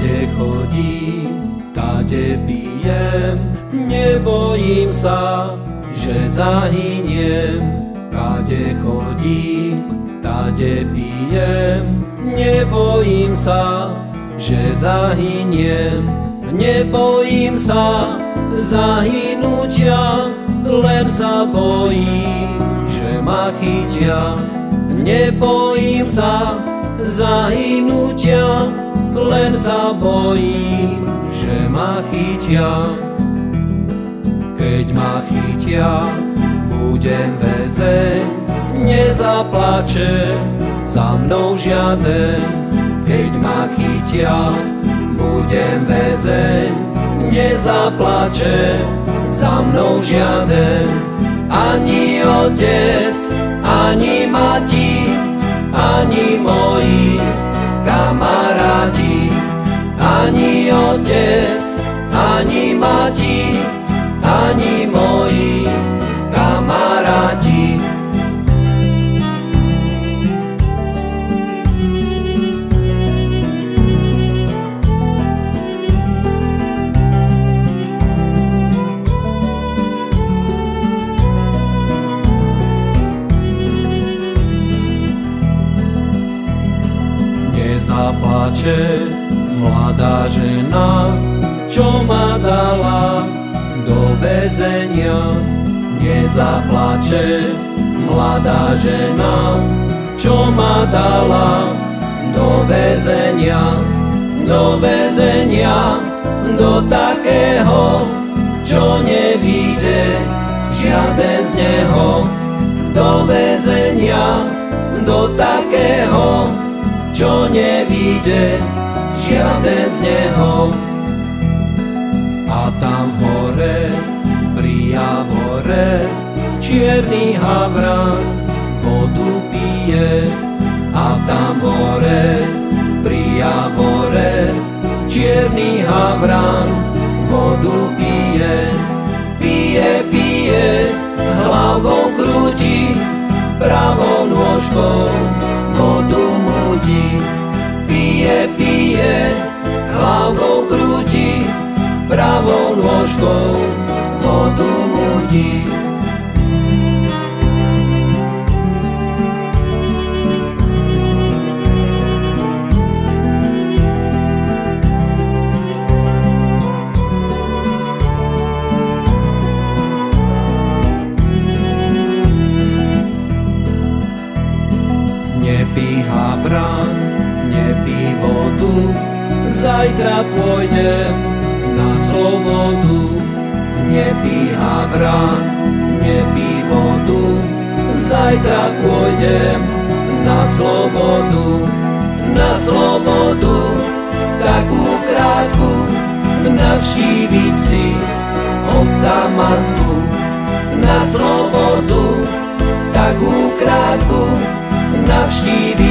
Kade chodím, kade pijem, nebojím sa, že zahyniem. Kade chodím, kade pijem, nebojím sa, že zahyniem. Nebojím sa zahynutia, len sa bojím, že ma chytia. Nebojím sa zahynutia, len sa bojím, že ma chytia. Keď ma chytia, budem väzeň, nezaplače za mnou žiaden. Keď ma chytia, budem väzeň, nezaplače za mnou žiaden. Ani otec, ani mati, ani moji kamaráti. Ani otec, ani mati, ani moji kamaráti. Nezaplače mladá žena, čo ma dala do väzenia. Nezaplače mladá žena, čo ma dala do väzenia. Do väzenia, do takého, čo nevíde žiaden z neho. Do väzenia, do takého, čo nevíde žiaden z neho. A tam v hore, pri Javore, čierny havran vodu pije. A tam v hore, pri Javore, čierny havran vodu pije. Pije, pije, hlavou krúti, pravou nôžkou vodu mudí. Pije, pije, hlavou krúti, pravou nôžkou vodu mudí. Nepí havran, nepí vodu, zajtra pôjdem na slobodu. Nepí havran, nepí vodu, zajtra pôjdem na slobodu. Na slobodu, takú krátku, navštíviť si otca matku. Na slobodu, takú krátku, navštíviť